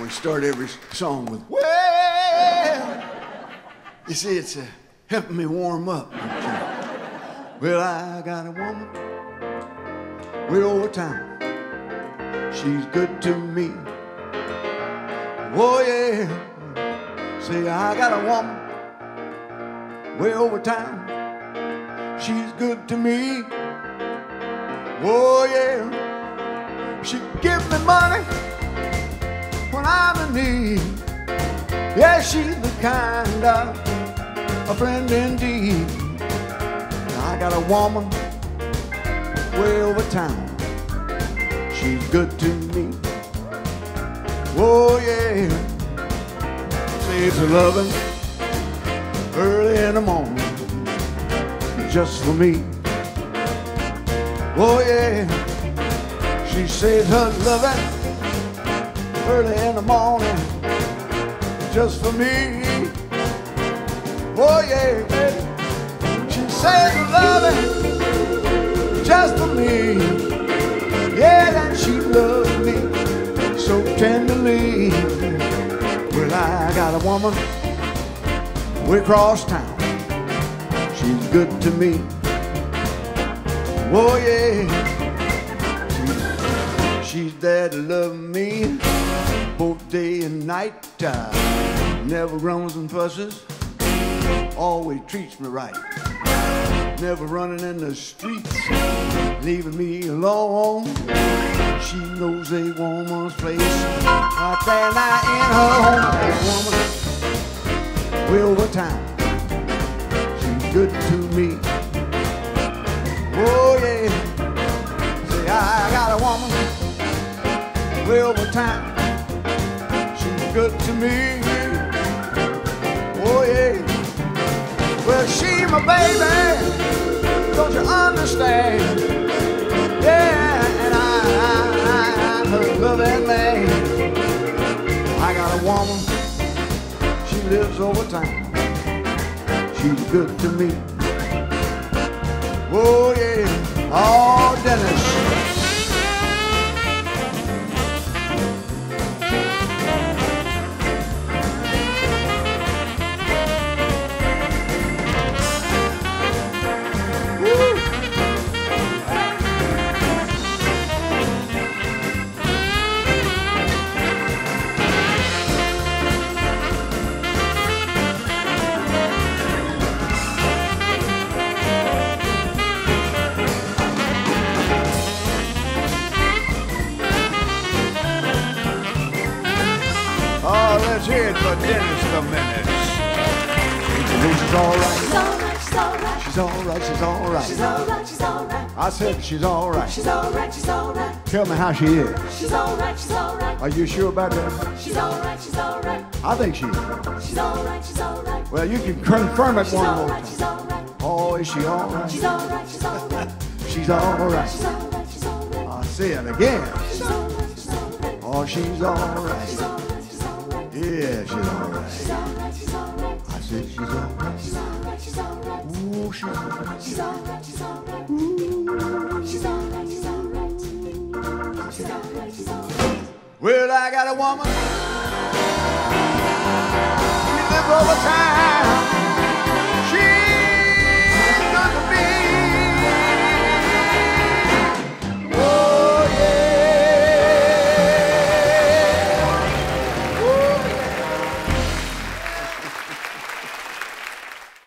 we start every song with, well. You see, it's helping me warm up. Well, I got a woman way over town. She's good to me. Oh, yeah. Say, I got a woman way over town. She's good to me. Oh, yeah. She gives me money when I'm in need. Yeah, she's the kind of a friend indeed. I got a woman way over town. She's good to me. Oh, yeah. Saves her loving early in the morning just for me. Oh, yeah. She saves her loving early in the morning just for me. Oh, yeah. She saves her loving just for me. Yeah, and she loves me so tenderly. Well, I got a woman way across town. She's good to me. Oh, yeah. She's there to love me both day and night. Never runs and fusses, always treats me right. Never running in the streets, leaving me alone. She knows a woman's place right there now in her home. That woman way over town. She's good to me. Oh, yeah. Say, I got a woman way over town. She's good to me. Oh, yeah. Well, she my baby, don't you understand? Yeah, and I'm her loving man. I got a woman, she lives over town. She's good to me. Oh, yeah. Oh, Dennis. Let's hear it for Dennis the Menace. She's all right. She's all right. She's all right. She's all right. She's all right. She's all right. She's all right. I said she's all right. She's all right. She's all right. Tell me how she is. She's all right. She's all right. Are you sure about that? She's all right. She's all right. I think she is. She's all right. She's all right. Well, you can confirm it one more time. She's all right. Oh, is she all right? She's all right. She's all right. She's all right. She's all right. She's all right. I'll say it again. She's all right. She's all right. Oh, she's all right. She's all right. Yeah, she's all right. She's all right. She's all right. I said she's all right. She's all right. She's all right. Ooh, she's all right. She's all right. She's all right. Ooh, she's all right. She's all right. She's all right. She's all right. Well, I got a woman. She lives over time.